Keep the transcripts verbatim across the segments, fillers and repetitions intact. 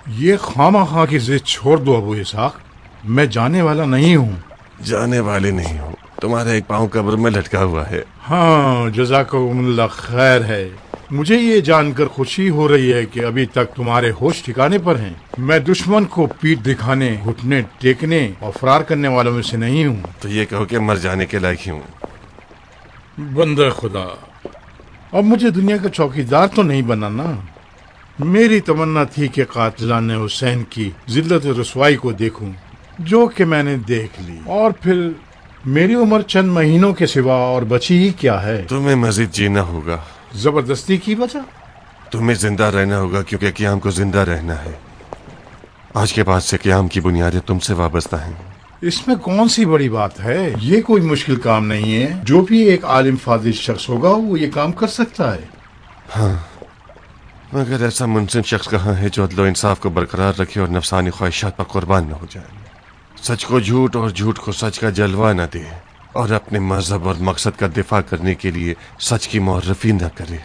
ये खामा-खा की जिद छोड़ दो अबू इसहाक, मैं जाने वाला नहीं हूँ। जाने वाले नहीं हो, तुम्हारा एक पाँव कब्र में लटका हुआ है। हाँ, जज़ाकुमुल्लाह खैर है। मुझे ये जानकर खुशी हो रही है कि अभी तक तुम्हारे होश ठिकाने पर हैं। मैं दुश्मन को पीठ दिखाने, घुटने टेकने और फरार करने वालों में से नहीं हूँ। तो ये कहो कि मर जाने के लायक ही हूँ। बंदा खुदा, अब मुझे दुनिया का चौकीदार तो नहीं बनाना। मेरी तमन्ना थी कि कातिलान हुसैन की जिल्लत रसवाई को देखूं, जो कि मैंने देख ली, और फिर मेरी उम्र चंद महीनों के सिवा और बची ही क्या है। तुम्हें मजीद जीना होगा। जबरदस्ती की वजह? तुम्हें जिंदा रहना होगा, क्योंकि क़याम को जिंदा रहना है। आज के बाद से क़याम की बुनियादें तुमसे वाबस्ता हैं। इसमें कौन सी बड़ी बात है? ये कोई मुश्किल काम नहीं है। जो भी एक आलिम फाजिल शख्स होगा वो ये काम कर सकता है। हाँ, मगर ऐसा मुनसिफ शख्स कहाँ है जो अदल इंसाफ को बरकरार रखे और नफसानी ख्वाहिशात पर कुर्बान न हो जाए, सच को झूठ और झूठ को सच का जलवा न दे, और अपने मजहब और मकसद का दिफा करने के लिए सच की मुअर्रफी न करे।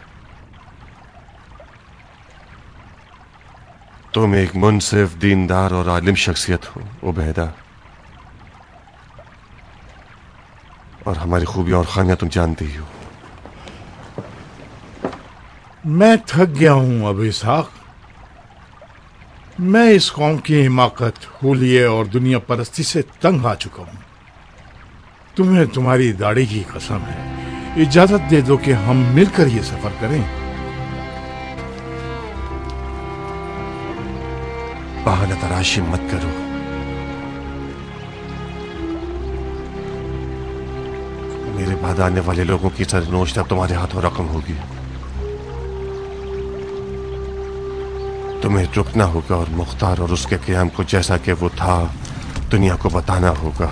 तुम एक मुनसिफ, दीनदार और आलिम शख्सियत हो उबैदा, और हमारी खूबियां और खामियां तुम जानती ही हो। मैं थक गया हूं अबू इसहाक। मैं इस कौम की हिमाकत, हुलिये और दुनिया परस्ती से तंग आ चुका हूं। तुम्हें तुम्हारी दाढ़ी की कसम है, इजाजत दे दो कि हम मिलकर ये सफर करें। बहाना तराशी मत करो। मेरे बाद आने वाले लोगों की सरनोश तब तुम्हारे हाथों रकम होगी। तुम्हें रुकना होगा और मुख्तार और उसके क़याम को जैसा कि वो था दुनिया को बताना होगा।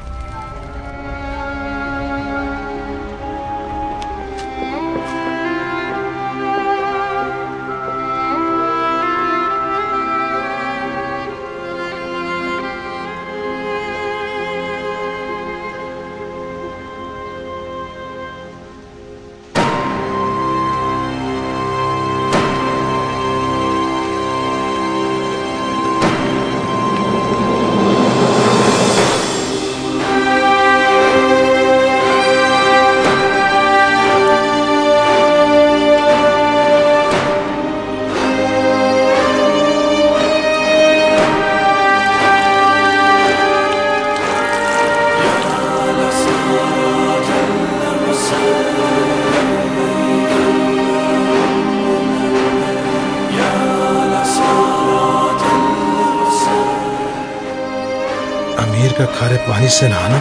का खारे पानी से नहाना,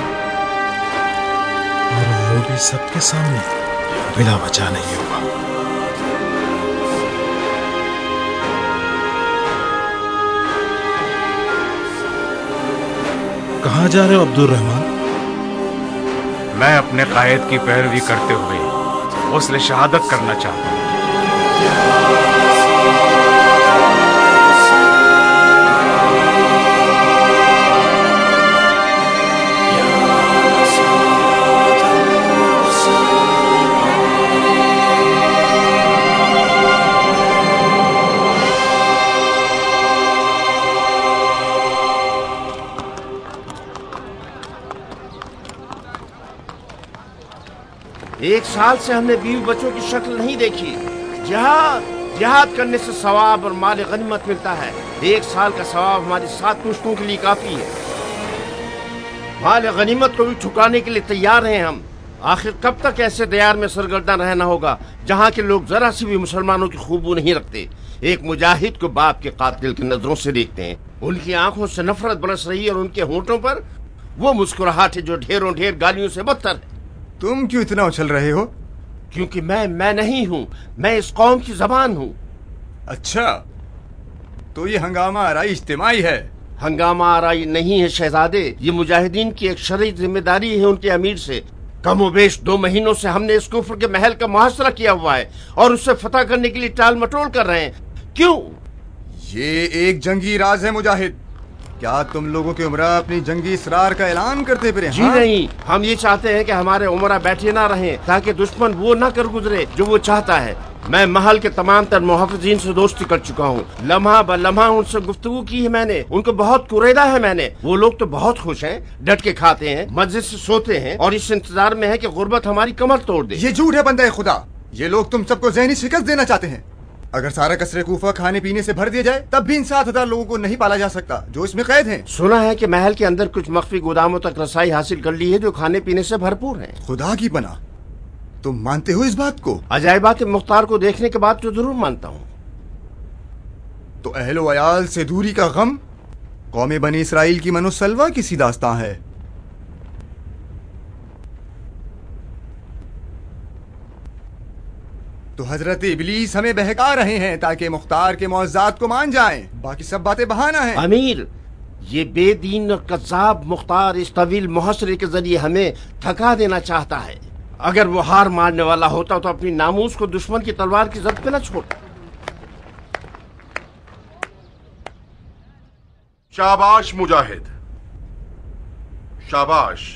और वो भी सबके सामने, बिना वजह नहीं होगा। कहाँ जा रहे हो अब्दुल रहमान? मैं अपने कायद की पैरवी करते हुए उसने शहादत करना चाहता हूँ। एक साल से हमने बीवी बच्चों की शक्ल नहीं देखी। जिहाद जिहाद करने से सवाब और माल गनीमत मिलता है। एक साल का सवाब हमारी सात पुश्तों के लिए काफी है। माल गनीमत को भी ठुकाने के लिए तैयार हैं हम। आखिर कब तक ऐसे दयार में सरगर्दा रहना होगा जहाँ के लोग जरा सी भी मुसलमानों की खूबू नहीं रखते। एक मुजाहिद को बाप के कातिल की नजरों से देखते हैं, उनकी आंखों से नफरत बरस रही है और उनके होंठों पर वो मुस्कुराहट है जो ढेरों ढेर गालियों से बदतर है। तुम क्यों इतना उछल रहे हो? क्योंकि मैं मैं नहीं हूँ, मैं इस कौम की जबान हूँ। अच्छा, तो ये हंगामा आराई इज्तिमाई है? हंगामा आराई नहीं है शहजादे, ये मुजाहिदीन की एक शरई जिम्मेदारी है उनके अमीर से। कमोबेश दो महीनों से हमने इस कुफ्र के महल का मुहासरा किया हुआ है और उससे फतह करने के लिए टाल मटोल कर रहे हैं। क्यों? ये एक जंगी राज है मुजाहिद। क्या तुम लोगों के उमरा अपनी जंगी इसरार का ऐलान करते फिरे? जी हाँ? नहीं, हम ये चाहते हैं कि हमारे उमरा बैठे ना रहें ताकि दुश्मन वो ना कर गुजरे जो वो चाहता है। मैं महल के तमाम तर मुहफ़िज़ीन से दोस्ती कर चुका हूँ। लम्हा ब लम्हा उनसे गुफ्तगू की है मैंने, उनको बहुत कुरेदा है मैंने। वो लोग तो बहुत खुश हैं, डट के खाते हैं, मस्जिद से सोते हैं और इस इंतजार में है कि गुर्बत हमारी कमर तोड़ दे। ये झूठ है बंदे खुदा। ये लोग तुम सबको ज़हनी शिकस्त देना चाहते हैं। अगर सारा कसरे कूफा खाने पीने से भर दिया जाए तब भी इन सात हजार लोगों को नहीं पाला जा सकता जो इसमें कैद हैं। सुना है कि महल के अंदर कुछ मख्फी गोदामों तक रसाई हासिल कर ली है जो खाने पीने से भरपूर हैं। खुदा की पनाह, तुम मानते हो इस बात को? अजायबात मुख्तार को देखने के बाद तो जरूर मानता हूँ। तो अहलो अयाल से दूरी का गम कौमे बनी इसराइल की मनोसलवा की सी दास्तां है। तो हजरत इबलीस हमें बहका रहे हैं ताकि मुख्तार के मौज़ात को मान जाएं। बाकी सब बातें बहाना है। अमीर, ये बेदीन और कज़्ज़ाब मुख्तार इस तवील मुहसरे के जरिए हमें थका देना चाहता है। अगर वो हार मारने वाला होता तो अपनी नामूस को दुश्मन की तलवार की जद पे न छोड़ता। शाबाश मुजाहिद, शाबाश।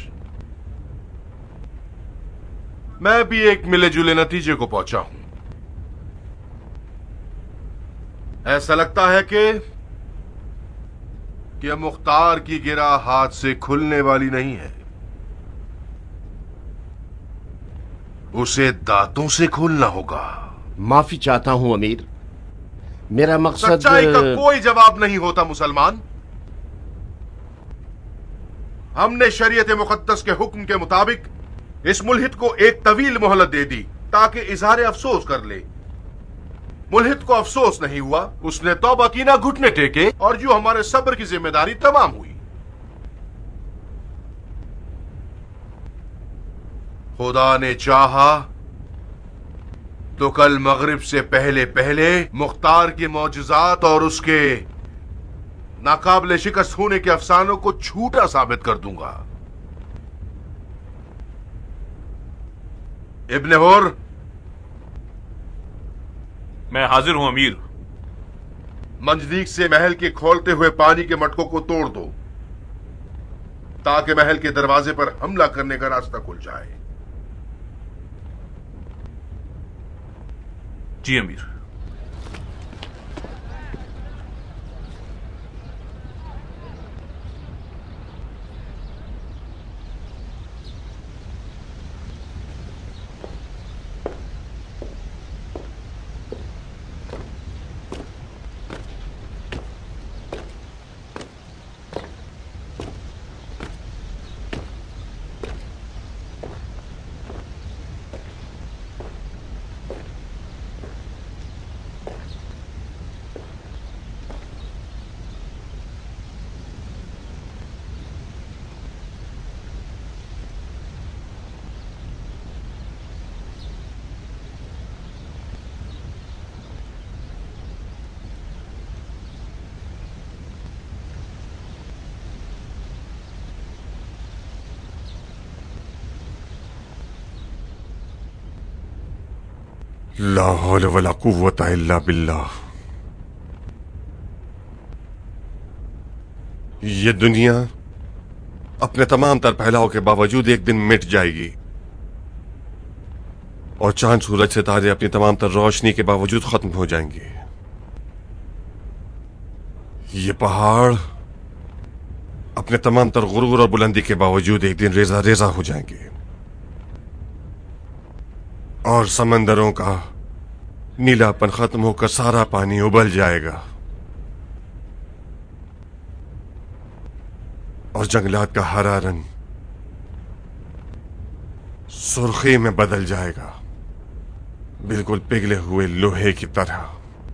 मैं भी एक मिले जुले नतीजे को पहुंचा हूं। ऐसा लगता है कि कि मुख्तार की गिरा हाथ से खुलने वाली नहीं है, उसे दांतों से खोलना होगा। माफी चाहता हूं अमीर, मेरा मकसद। सच्चाई का कोई जवाब नहीं होता मुसलमान। हमने शरीयत मुकद्दस के हुक्म के मुताबिक इस मुल्हिद को एक तवील मोहलत दे दी ताकि इजहार अफसोस कर ले। मुल्हिद को अफसोस नहीं हुआ, उसने तौबा की, ना घुटने टेके, और जो हमारे सब्र की जिम्मेदारी तमाम हुई। खुदा ने चाहा तो कल मगरिब से पहले पहले मुख्तार के मौजज़ात और उसके नाकाबिले शिकस्त होने के अफसानों को झूठा साबित कर दूंगा। इब्ने हुर, मैं हाजिर हूं अमीर। मंजदीक से महल के खोलते हुए पानी के मटकों को तोड़ दो ताकि महल के दरवाजे पर हमला करने का रास्ता खुल जाए। जी अमीर। ला हौल वला कुव्वता इल्ला बिल्लाह। ये दुनिया अपने तमाम तर फैलाव के बावजूद एक दिन मिट जाएगी और चांद सूरज सितारे अपनी तमाम तर रोशनी के बावजूद खत्म हो जाएंगे। ये पहाड़ अपने तमाम तर गुरूर और बुलंदी के बावजूद एक दिन रेजा रेजा हो जाएंगे और समंदरों का नीलापन खत्म होकर सारा पानी उबल जाएगा और जंगलात का हरा रंग सुर्खी में बदल जाएगा, बिल्कुल पिघले हुए लोहे की तरह।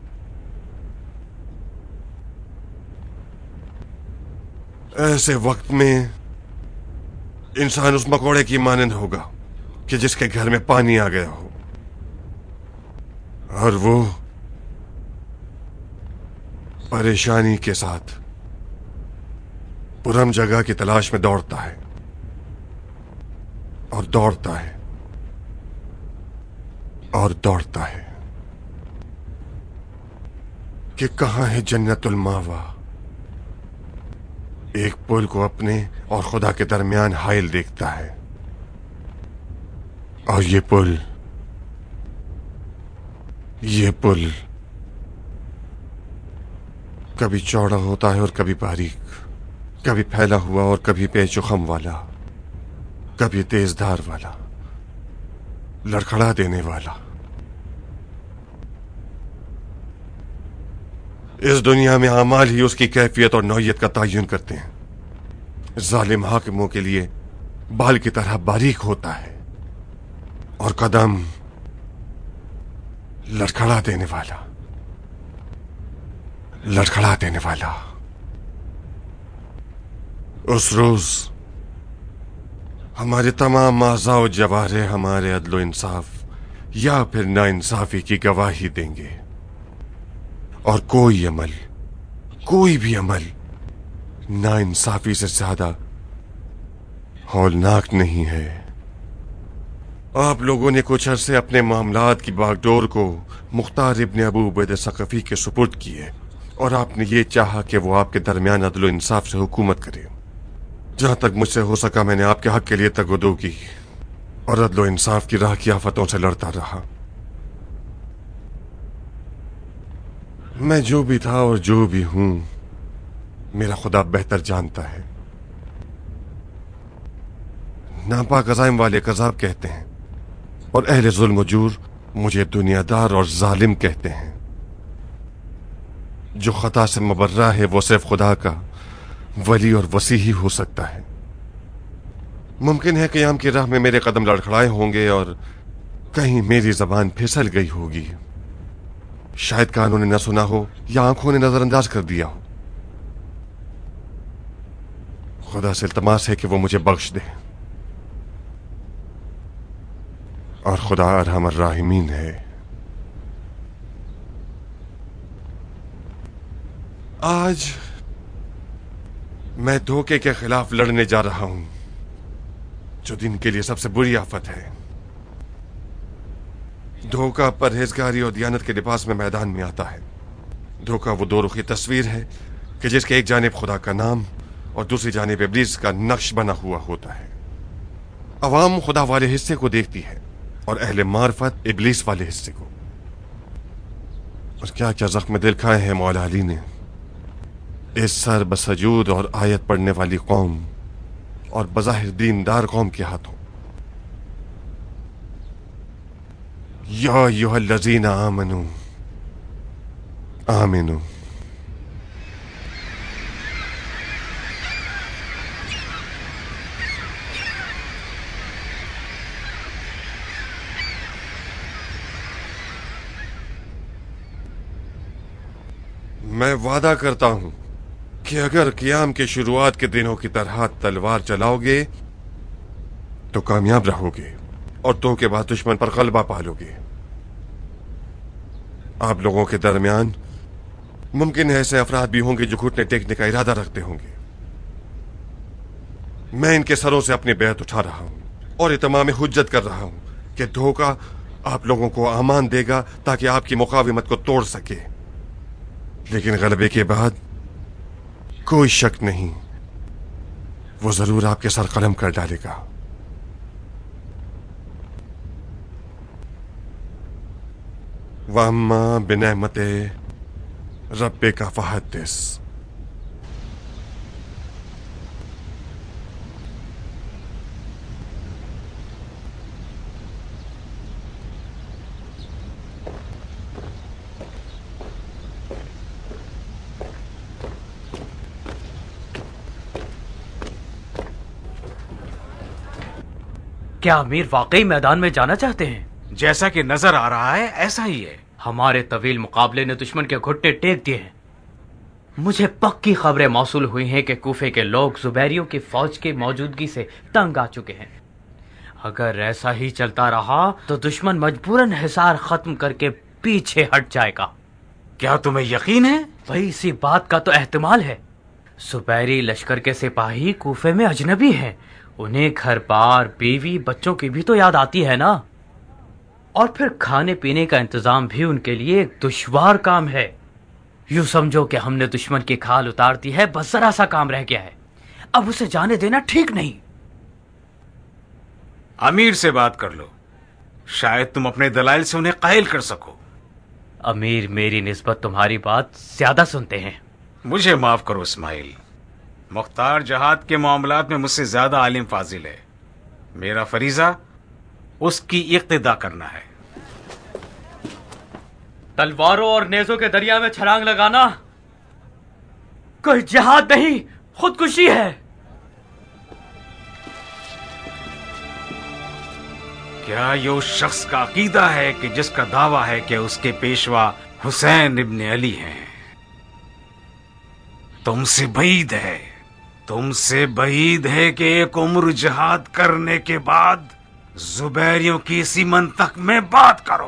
ऐसे वक्त में इंसान उस मकोड़े की मानंद होगा कि जिसके घर में पानी आ गया हो और वो परेशानी के साथ पुरम जगह की तलाश में दौड़ता है और दौड़ता है और दौड़ता है कि कहां है जन्नतुल मावा, एक पुल को अपने और खुदा के दरमियान हाइल देखता है, और ये पुल ये पुल कभी चौड़ा होता है और कभी बारीक, कभी फैला हुआ और कभी पेचोखम वाला, कभी तेज धार वाला, लड़खड़ा देने वाला। इस दुनिया में अमाल ही उसकी कैफियत और नौयत का तयन करते हैं। जालिम हाकिमों के लिए बाल की तरह बारीक होता है और कदम लड़खड़ा देने वाला लड़खड़ा देने वाला। उस रोज हमारे तमाम आज़ा जवारे हमारे अदलो इंसाफ या फिर नाइंसाफी की गवाही देंगे, और कोई अमल कोई भी अमल नाइंसाफी से ज्यादा हौलनाक नहीं है। आप लोगों ने कुछ अरसे अपने मामलात की बागडोर को मुख्तार इब्न अबू उबैदा सकफी के सुपुर्द किए, और आपने ये चाहा कि वो आपके दरमियान अदलो इंसाफ से हुकूमत करे। जहां तक मुझसे हो सका मैंने आपके हक के लिए तगदो की और अदलो इंसाफ की राह की आफतों से लड़ता रहा। मैं जो भी था और जो भी हूं, मेरा खुदा बेहतर जानता है। नापाक अज़ाइम वाले कज़ाब कहते हैं, और अहले जुल्म व जूर मुझे दुनियादार और जालिम कहते हैं। जो खता से मुबर्रा है वो सिर्फ खुदा का वली और वसी ही हो सकता है। मुमकिन है क़याम की राह में मेरे कदम लड़खड़ाए होंगे और कहीं मेरी जबान फिसल गई होगी। शायद कानों ने न सुना हो या आंखों ने नजरअंदाज कर दिया हो। खुदा से इल्तमास है कि वो मुझे बख्श दे, और खुदा अरहम अर्राहिमीन है। आज मैं धोखे के खिलाफ लड़ने जा रहा हूं, जो दिन के लिए सबसे बुरी आफत है। धोखा परहेजगारी और दियानत के लिबास में मैदान में आता है। धोखा वो दो रुखी तस्वीर है कि जिसके एक जानिब खुदा का नाम और दूसरी जानिब इब्लीस का नक्श बना हुआ होता है। अवाम खुदा वाले हिस्से को देखती है और अहले मार्फत इब्लीस वाले हिस्से को। और क्या क्या जख्म दिल खाए हैं मौला अली ने इस सर बसजूद और आयत पढ़ने वाली कौम और बज़ाहिर दीनदार कौम के हाथों। या अय्युहल्लज़ीना आमनू आमिनू। मैं वादा करता हूं कि अगर क़याम के शुरुआत के दिनों की तरह तलवार चलाओगे तो कामयाब रहोगे और तो के बाद दुश्मन पर गलबा पालोगे। आप लोगों के दरमियान मुमकिन है ऐसे अफराद भी होंगे जो घुटने टेकने का इरादा रखते होंगे। मैं इनके सरों से अपनी बैत उठा रहा हूं और इत्माम हुज्जत कर रहा हूं कि धोखा आप लोगों को अमान देगा ताकि आपकी मुकाविमत को तोड़ सके, लेकिन गलबे के बाद कोई शक नहीं वो जरूर आपके सर कलम कर डालेगा। वम्मा बिनेमते रब्बे का फहदिस। क्या अमीर वाकई मैदान में जाना चाहते हैं? जैसा कि नजर आ रहा है ऐसा ही है। हमारे तवील मुकाबले ने दुश्मन के घुटने टेक दिए हैं। मुझे पक्की खबरें मौसूल हुई हैं कि कूफे के लोग जुबैरियों की फौज की मौजूदगी से तंग आ चुके हैं। अगर ऐसा ही चलता रहा तो दुश्मन मजबूरन हिसार खत्म करके पीछे हट जाएगा। क्या तुम्हें यकीन है? भाई इसी बात का तो एहतिमाल है। जुबैरी लश्कर के सिपाही कूफे में अजनबी हैं। उन्हें घर बार बीवी बच्चों की भी तो याद आती है ना, और फिर खाने पीने का इंतजाम भी उनके लिए एक दुश्वार काम है। यूं समझो कि हमने दुश्मन की खाल उतार दी है, बस जरा सा काम रह गया है। अब उसे जाने देना ठीक नहीं। अमीर से बात कर लो, शायद तुम अपने दलाइल से उन्हें कायल कर सको। अमीर मेरी निस्बत तुम्हारी बात ज्यादा सुनते हैं। मुझे माफ करो इस्माइल, मुख्तार जहाद के मामलात में मुझसे ज्यादा आलिम फाजिल है। मेरा फरीजा उसकी इक्तिदा करना है। तलवारों और नेजों के दरिया में छलांग लगाना कोई जिहाद नहीं, खुदकुशी है। क्या ये उस शख्स का अकीदा है कि जिसका दावा है कि उसके पेशवा हुसैन इब्न अली हैं? तुमसे बईद है, तुमसे बईद है कि एक उम्र जिहाद करने के बाद जुबैरियों की इसी मंतक में बात करो।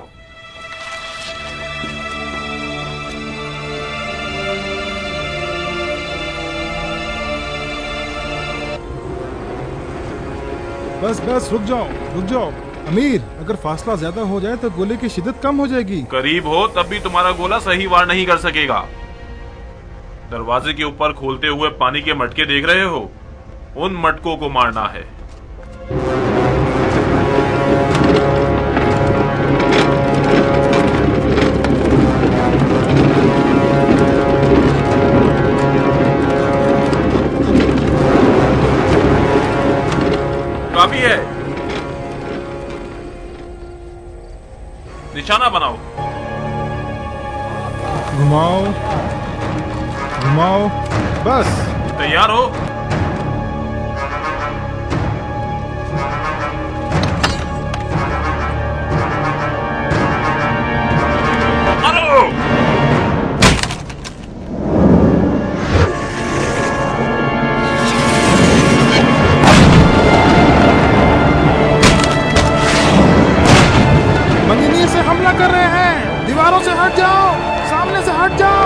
बस बस रुक जाओ रुक जाओ। अमीर, अगर फासला ज्यादा हो जाए तो गोले की शिद्दत कम हो जाएगी। करीब हो तब भी तुम्हारा गोला सही वार नहीं कर सकेगा। दरवाजे के ऊपर खोलते हुए पानी के मटके देख रहे हो? उन मटकों को मारना है। काफी है, निशाना बनाओ। घुमाओ घुमाओ, बस। तैयार हो? मंगिनी से हमला कर रहे हैं, दीवारों से हट जाओ, सामने से हट जाओ।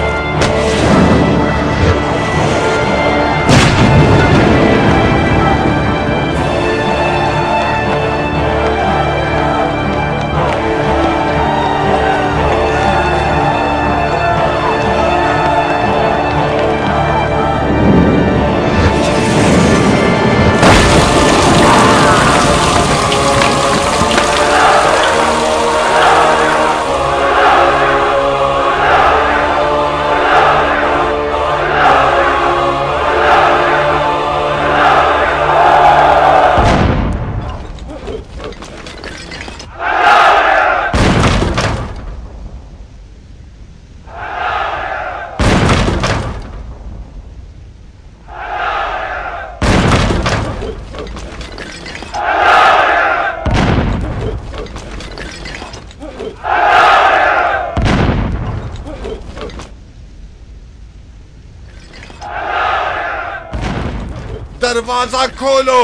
दरवाजा खोलो।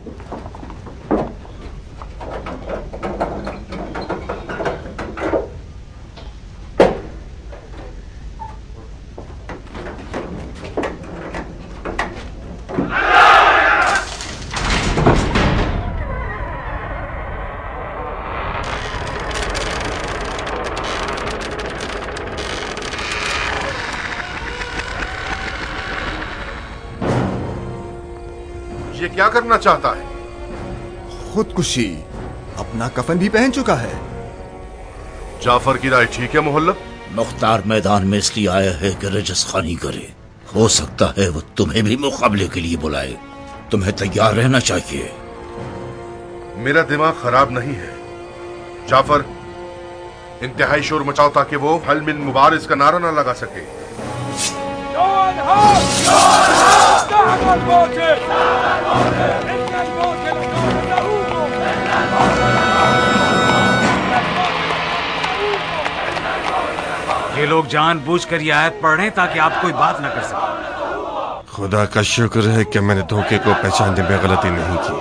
ये क्या करना चाहता है? खुदकुशी। अपना कफन भी पहन चुका है। जाफर की राय ठीक है मोहल्लम? मुख्तार मैदान में इसलिए आया है कि रजस खानी करे। हो सकता है वो तुम्हें भी मुकाबले के लिए बुलाए। तुम्हें तैयार रहना चाहिए। मेरा दिमाग खराब नहीं है जाफर। इंतहाई शोर मचाओ ताकि वो हल मिन मुबारिज का नारा ना लगा सके। ये लोग जानबूझकर ये आयत पढ़ रहे हैं ताकि आप कोई बात ना कर सके। खुदा का शुक्र है कि मैंने धोखे को पहचानने में गलती नहीं की।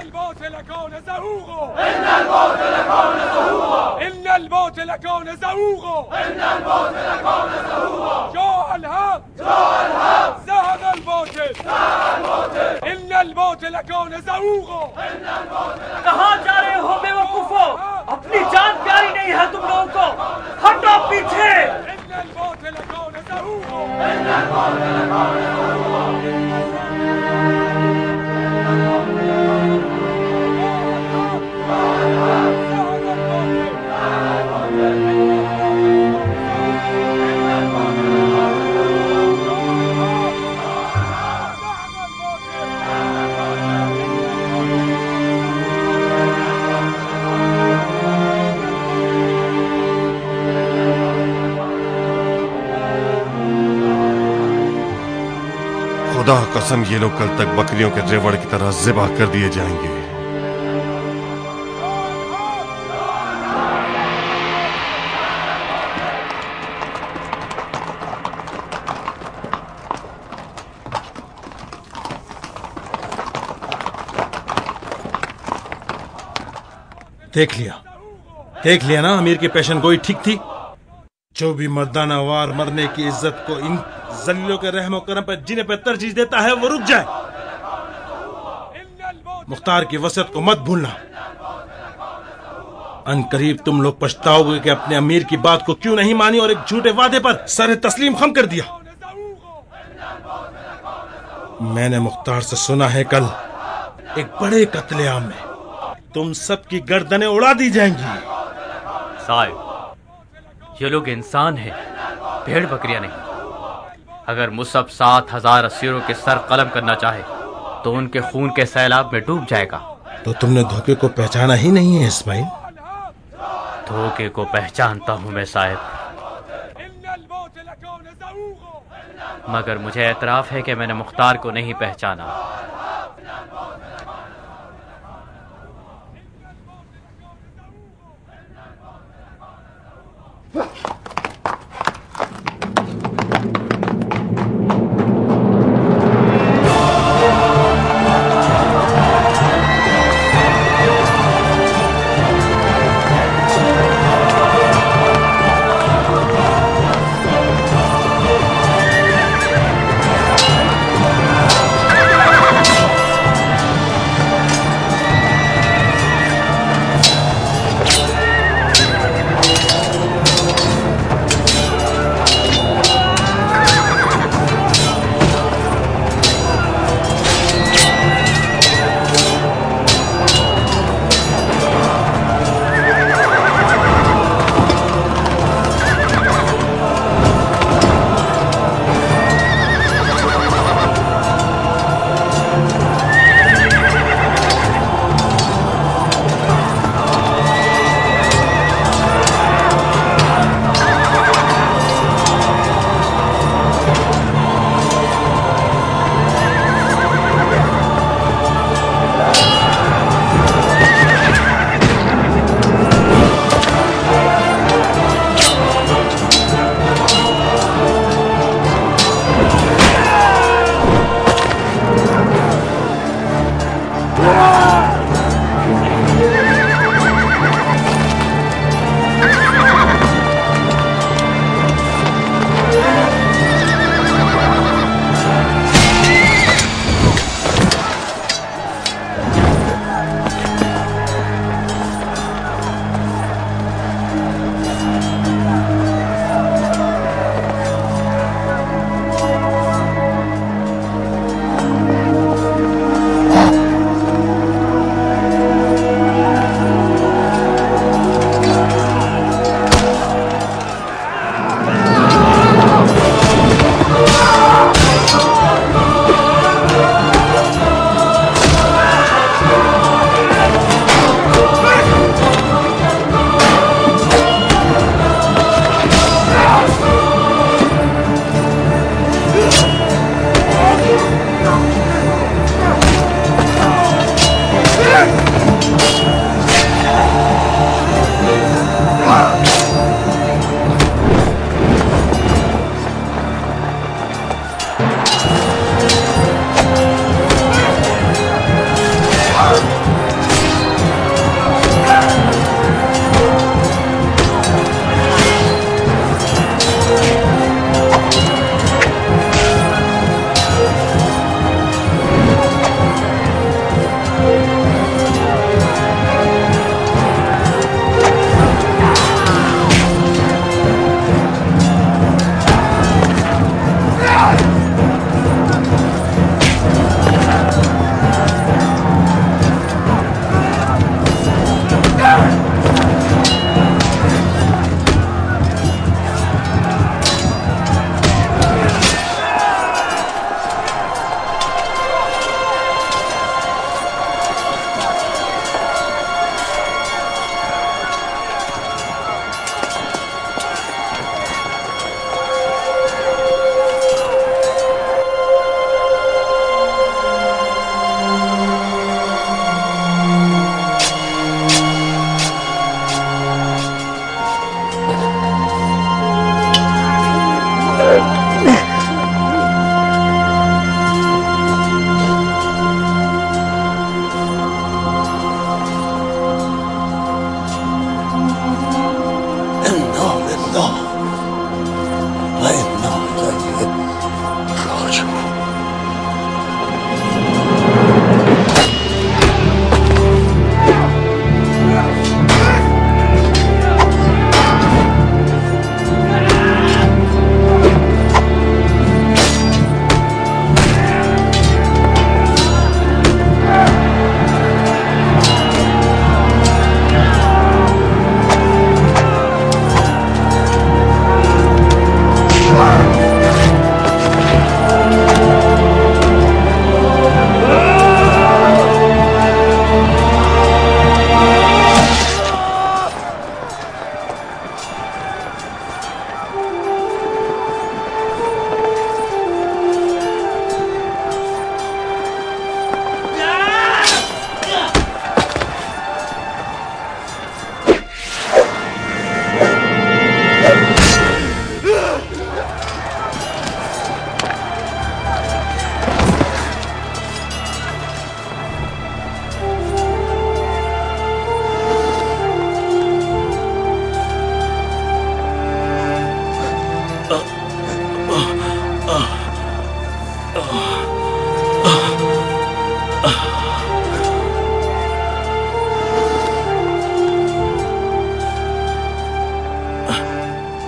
कहाँ जा रहे हो बेवकूफो? अपनी जान प्यारी नहीं है तुम लोगों को? हटो पीछे। إن الموت لكون زهوق खुदा कसम ये लोग कल तक बकरियों के रेवड़ की तरह ज़िबा कर दिए जाएंगे। देख लिया देख लिया ना, अमीर की पेशन गोई ठीक थी। जो भी मर्दाना वार मरने की इज्जत को इन जलीलों के रहम करम पर जिन्हें पर तरजीह देता है वो रुक जाए। मुख्तार की वसीयत को मत भूलना। अनकरीब तुम लोग पछताओगे कि अपने अमीर की बात को क्यों नहीं मानी और एक झूठे वादे पर सर तस्लीम खम कर दिया। मैंने मुख्तार से सुना है कल एक बड़े कत्लेआम में तुम सबकी गर्दनें उड़ा दी जाएंगी। साहिब, ये लोग इंसान हैं, भेड़ बकरियां नहीं। अगर मुसब सात हजार असीरों के सर कलम करना चाहे तो उनके खून के सैलाब में डूब जाएगा। तो तुमने धोखे को पहचाना ही नहीं है इस्माइल? धोखे को पहचानता हूं मैं साहिब, मगर मुझे एतराफ है कि मैंने मुख्तार को नहीं पहचाना।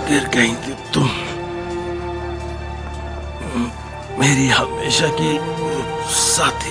गिर गई थी तुम, मेरी हमेशा की साथी।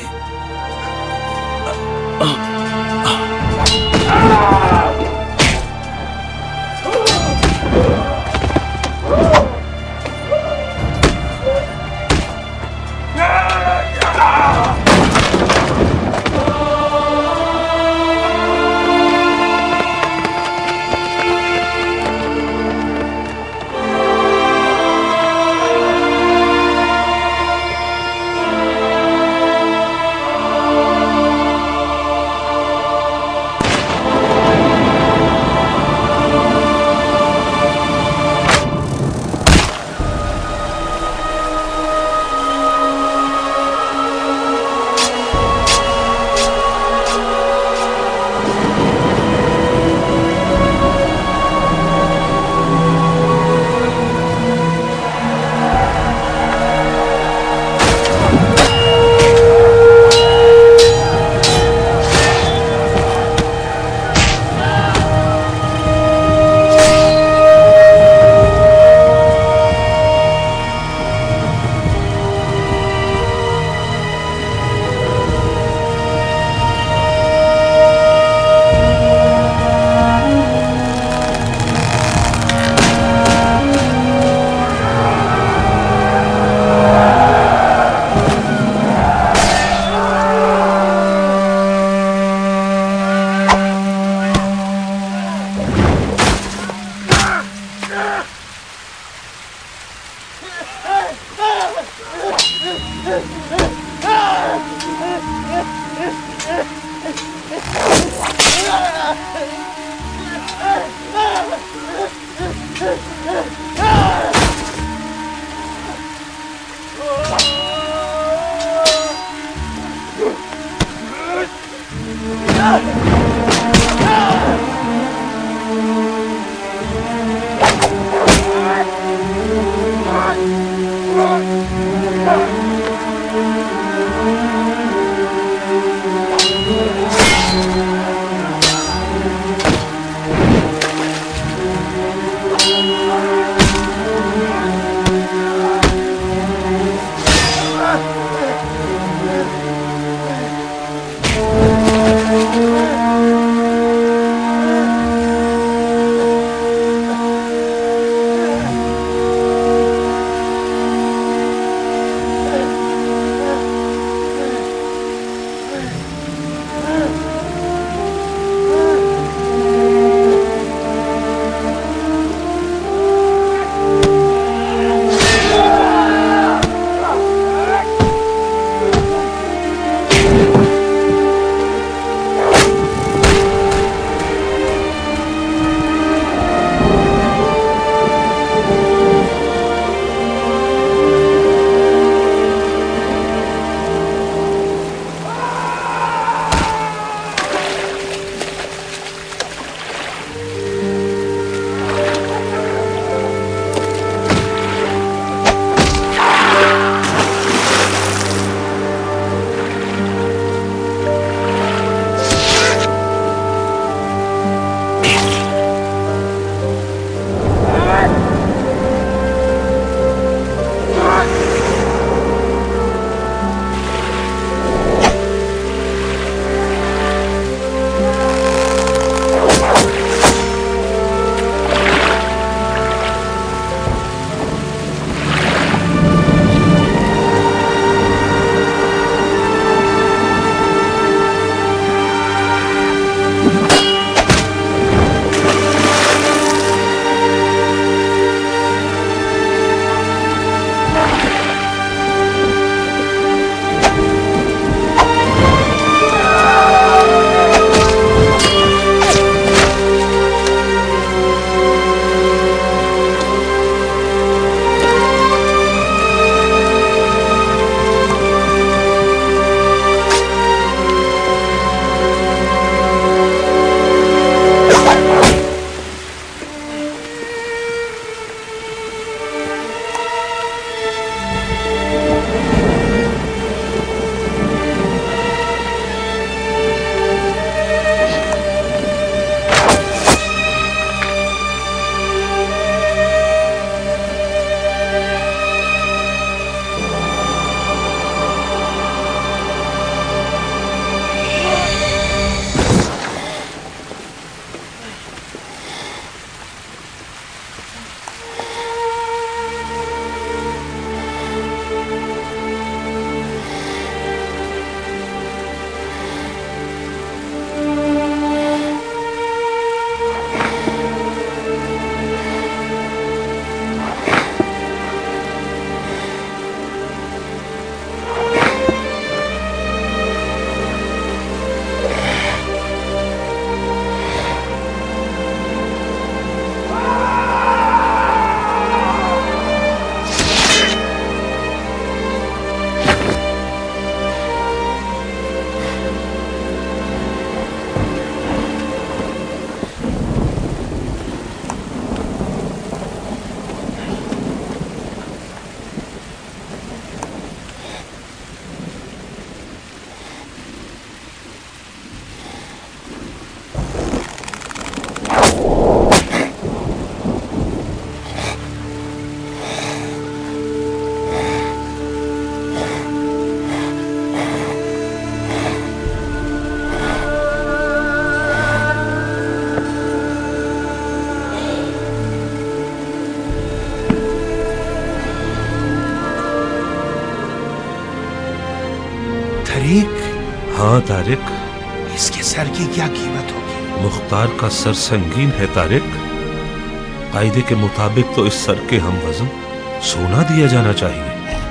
हाँ तारिक, इसके सर की क्या कीमत होगी? मुख्तार का सर संगीन है तारिक। कायदे के मुताबिक तो इस सर के हम वजन सोना दिया जाना चाहिए।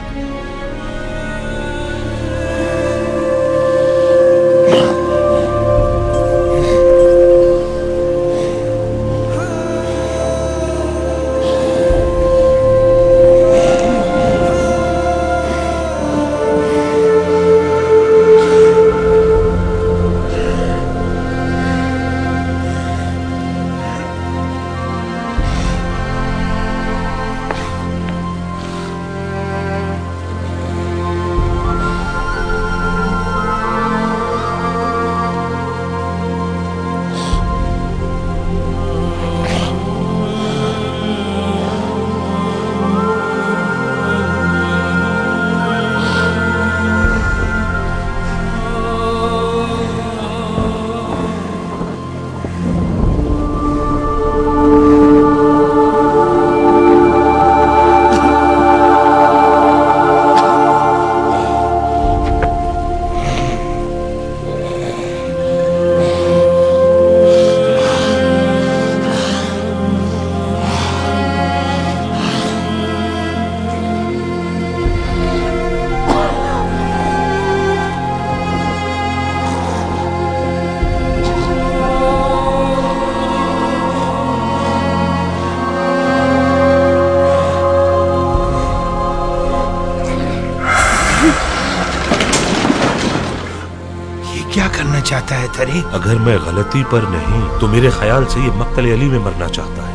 चाहता है तारिक? अगर मैं गलती पर नहीं तो मेरे ख्याल से ये मक्तल अली में मरना चाहता है।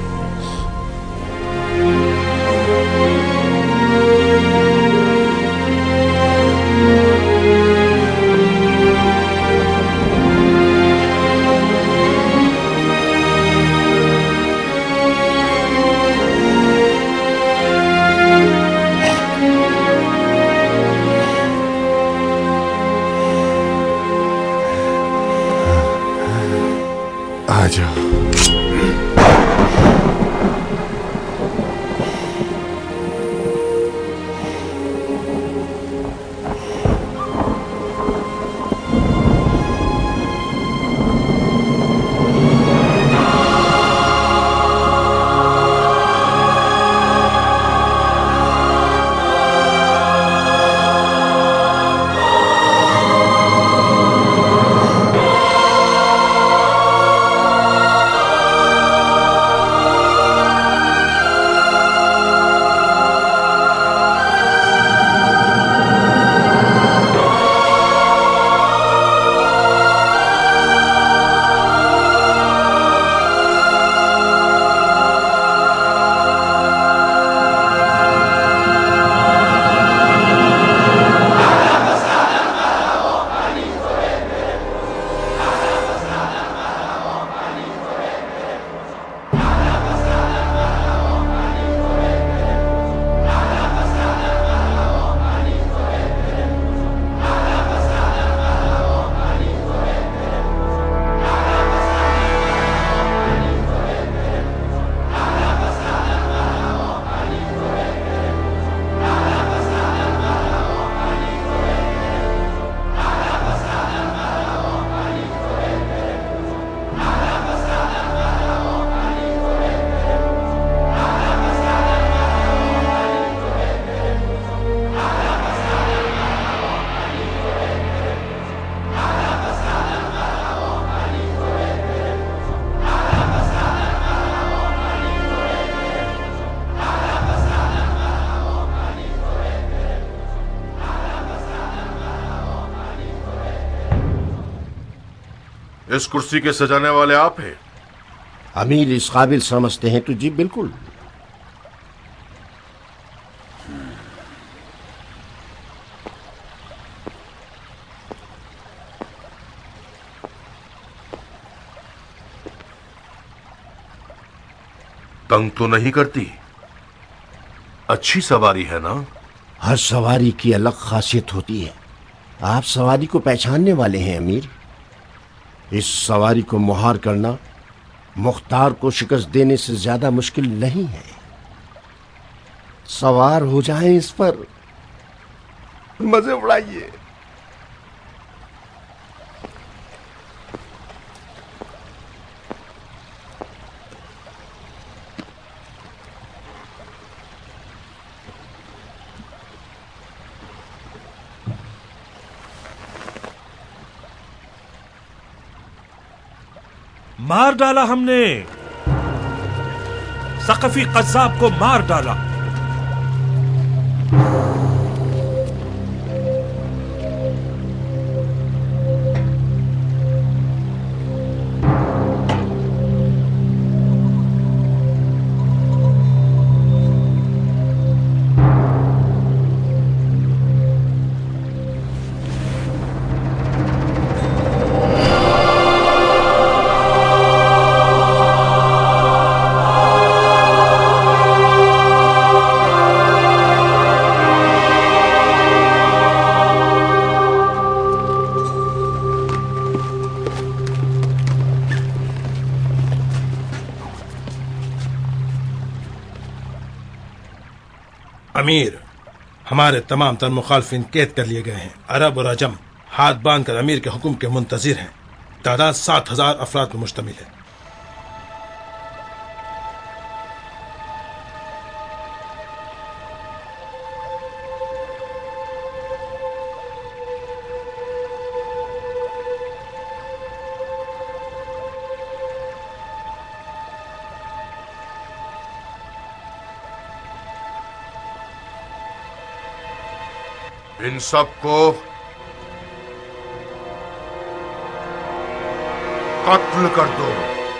इस कुर्सी के सजाने वाले आप हैं? अमीर इस काबिल समझते हैं तो जी बिल्कुल। तंग तो नहीं करती? अच्छी सवारी है ना? हर सवारी की अलग खासियत होती है। आप सवारी को पहचानने वाले हैं अमीर। इस सवारी को मुहार करना मुख्तार को शिकस्त देने से ज्यादा मुश्किल नहीं है। सवार हो जाएं इस पर, मजे उड़ाइए। मार डाला हमने, सकफी कज्जाब को मार डाला। अमीर, हमारे तमाम तर मुखालफिन कैद कर लिए गए हैं। अरब और अजम हाथ बांधकर अमीर के हुक्म के मुंतजिर हैं। तादाद सात हजार अफराद पर मुश्तमिल है। इन सबको कत्ल कर दो।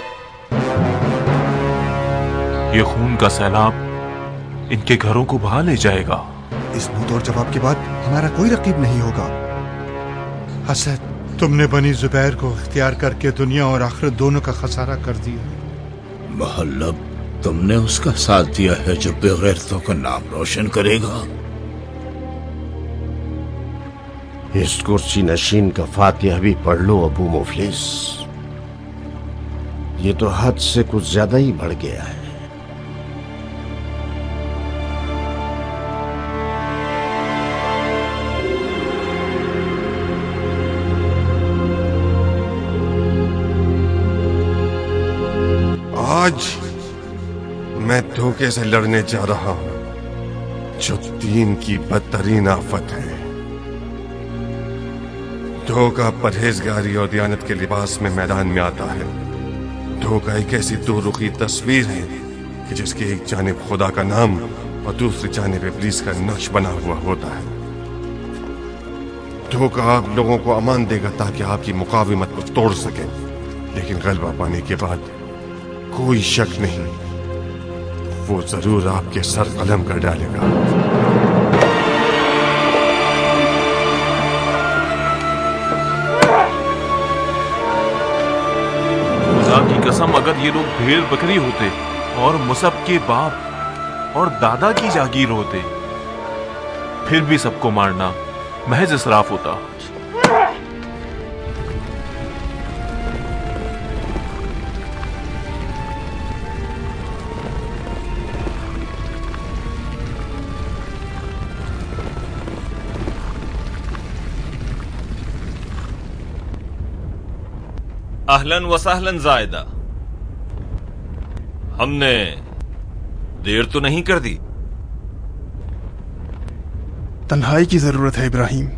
ये खून का सैलाब इनके घरों को बहा ले जाएगा। इस मुंहतोड़ जवाब के बाद हमारा कोई रकीब नहीं होगा। हसद, तुमने बनी जुबैर को इख्तियार करके दुनिया और आखिरत दोनों का खसारा कर दिया। महल्लब, तुमने उसका साथ दिया है जो बेगैरतों का नाम रोशन करेगा। इस कुर्सी नशीन का फातिहा भी पढ़ लो अबू मुफलिस। ये तो हद से कुछ ज्यादा ही बढ़ गया है। आज मैं धोखे से लड़ने जा रहा हूं, जो दीन की बदतरीन आफत है। धोखा परहेजगारी और दियानत के लिबास में मैदान में आता है। धोखा एक ऐसी दो रुखी तस्वीर है कि जिसकी एक जानिब खुदा का नाम और दूसरी जानिब इब्लीस का नक्श बना हुआ होता है। धोखा आप लोगों को अमान देगा ताकि आपकी मुकाविमत को तोड़ सके, लेकिन गलबा पाने के बाद कोई शक नहीं, वो जरूर आपके सर कलम कर डालेगा। की कसम, अगर ये लोग भेड़ बकरी होते और मुसब के बाप और दादा की जागीर होते, फिर भी सबको मारना महज इसराफ होता। अहलन व सहलन जायदा, हमने देर तो नहीं कर दी? तन्हाई की जरूरत है इब्राहिम।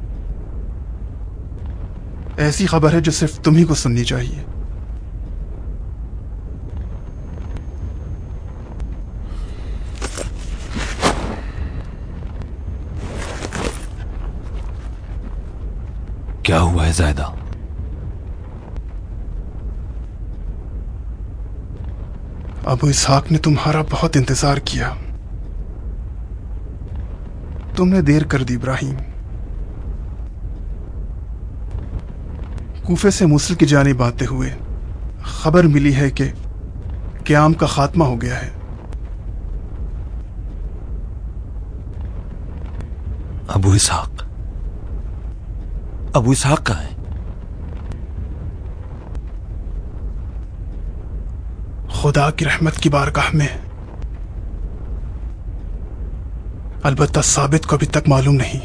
ऐसी खबर है जो सिर्फ तुम ही को सुननी चाहिए। क्या हुआ है जायदा? अबू इसहाक ने तुम्हारा बहुत इंतजार किया। तुमने देर कर दी इब्राहिम। कूफे से मूसल की जानिब आते हुए खबर मिली है कि क़याम का खात्मा हो गया है। अबू इसहाक अबू इसहाक कहाँ है? खुदा की रहमत की बारगाह में। अलबत्ता साबित को अभी तक मालूम नहीं।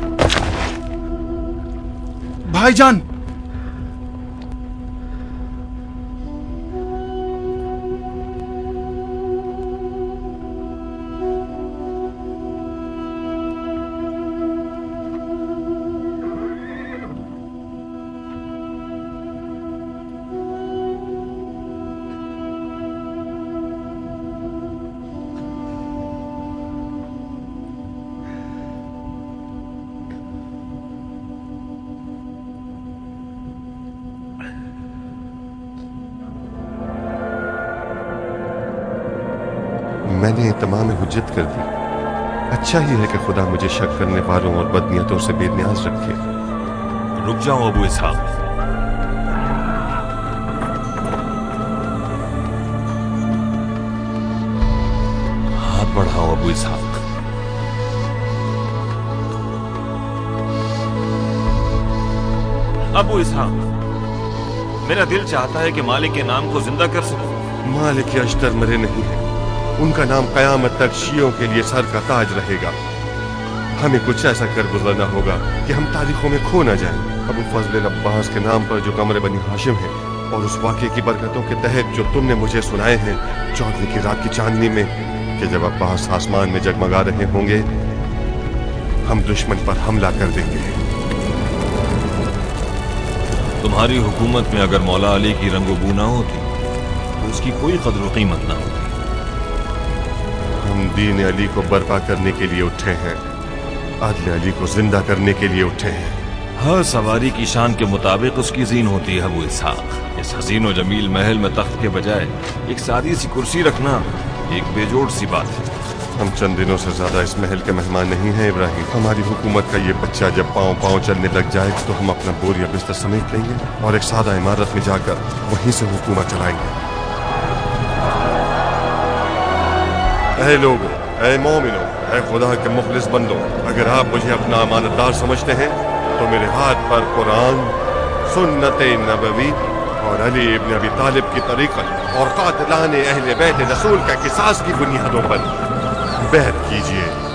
भाईजान, मैंने तमाम हुज्जत कर दी। अच्छा ही है कि खुदा मुझे शक करने वालों और बदनियतों से बेनियाज रखे। रुक जाओ अबू इसहाक, हाथ बढ़ाओ अबू इसहाक। अबू इसहाक, मेरा दिल चाहता है कि मालिक के नाम को जिंदा कर सकूं। मालिक अश्तर मरे नहीं है, उनका नाम कयामत तक शियों के लिए सर का ताज रहेगा। हमें कुछ ऐसा कर गुजरना होगा कि हम तारीखों में खो न जाएं। अबू फजल अब्बास के नाम पर जो कमर बनी हाशिम है और उस वाक़े की बरकतों के तहत जो तुमने मुझे सुनाए हैं चौदहवीं की रात की चांदनी में, कि जब अब्बास आसमान में जगमगा रहे होंगे, हम दुश्मन पर हमला कर देंगे। तुम्हारी हुकूमत में अगर मौला अली की रंगो ना होती तो उसकी कोई कदर कीमत ना होती। हम दीन अली को बर्पा करने के लिए उठे हैं, आदल अली को जिंदा करने के लिए उठे हैं। हर सवारी की शान के मुताबिक उसकी जीन होती है अबू इसहाक। इस हसीन और जमील महल में तख्त के बजाय एक सादी सी कुर्सी रखना एक बेजोड़ सी बात है। हम चंद दिनों से ज्यादा इस महल के मेहमान नहीं हैं इब्राहिम। हमारी हुकूमत का ये बच्चा जब पांव पांव चलने लग जाए तो हम अपना बोरिया बिस्तर समेट लेंगे और एक सादा इमारत में जाकर वहीं से हुकूमत चलाएंगे। ऐ लोगों, ऐ मोमिनो, ऐ खुदा के मुखलिस बंदों, अगर आप मुझे अपना अमानतदार समझते हैं तो मेरे हाथ पर कुरान, सुन्नत नबवी और अली इब्न अबी तालिब की तरीक़त और कातिलाने अहले बैत रसूल का किसास की बुनियादों पर बैत कीजिए।